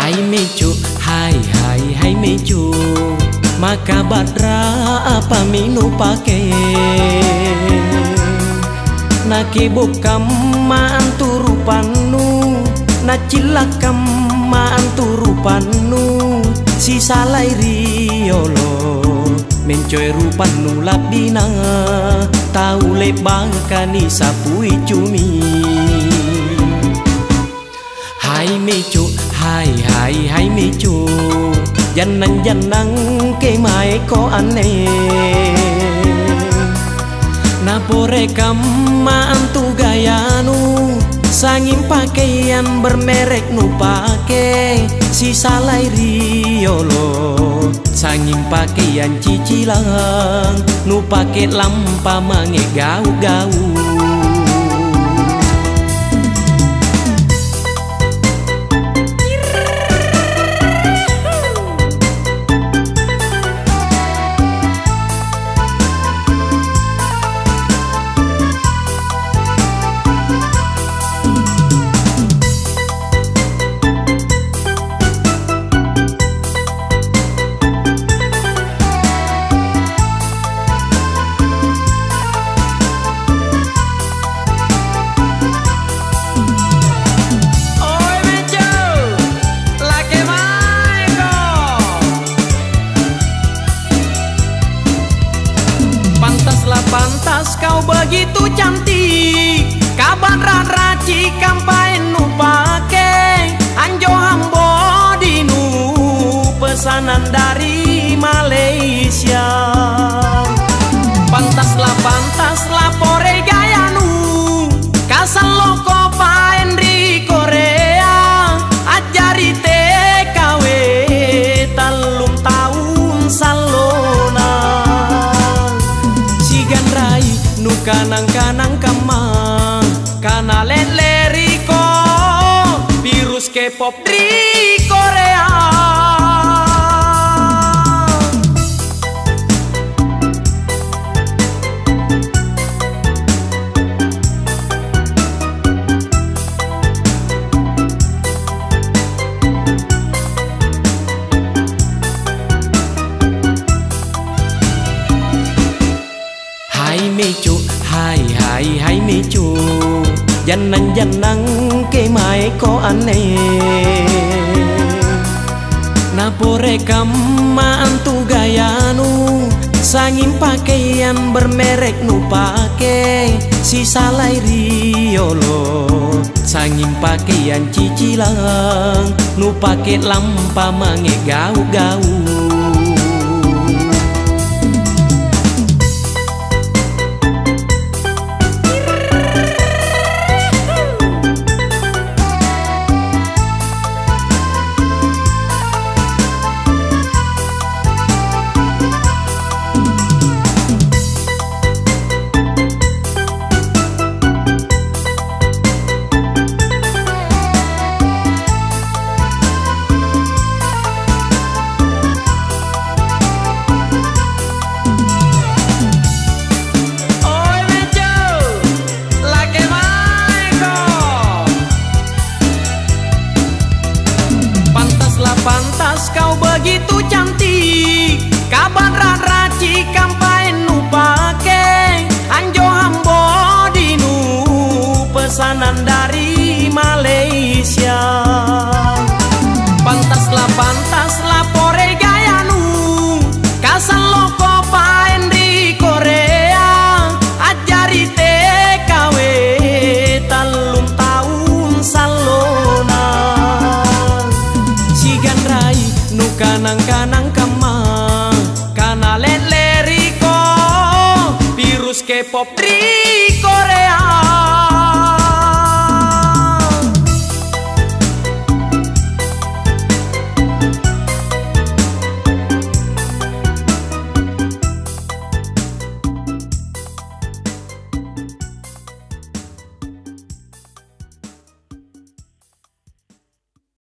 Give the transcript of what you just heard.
Hai mecu, hai mecu, maka badra apa minu pake naki bokam maanturu panu nacilakam maanturu panu si salai riolo mencoy rupanu labdina tau lebangkani sapui cumi. Hai mecu, hai mecu, janang ke mai ko ane napore kama antu gayanu sangim pakaian bermerek nu pake si salai riolo sangim pakaian cicilang nu pake lampa mange gau-gau. Pantas kau begitu cantik, kaban raci kampain nu pake anjo hambo dinu pesanan dari Malaysia. Pantas lah pore gayanu kasal loko paen di Korea ajari TKW talum tahun salona nu kanang kama kana leriko virus K-pop di Korea. Hai mecu, hai mecu, janang ke mai ko ane napore kama antu gayanu sangim pakaian bermerek nu pake si salai riolo sangim pakaian cicilang nu pake lampa mange gau-gau. Pantas kau begitu cantik, kaban raci kampain nu pake anjo hambo dinu pesanan dari Malaysia. Pantas lah pore gayanu kasal loko paen di Korea ajari TKW talum tahun salona nu kanang kama kana leriko virus K-pop di Korea.